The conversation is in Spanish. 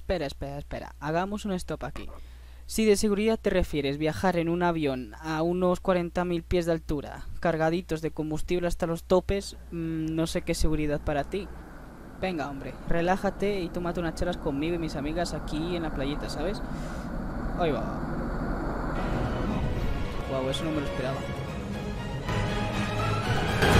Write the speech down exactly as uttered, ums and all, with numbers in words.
espera, espera, espera. Hagamos un stop aquí. Si de seguridad te refieres viajar en un avión a unos cuarenta mil pies de altura, cargaditos de combustible hasta los topes, mmm, no sé qué seguridad para ti. Venga, hombre, relájate y tómate unas charlas conmigo y mis amigas aquí en la playita, ¿sabes? Ahí va. Wow, eso no me lo esperaba.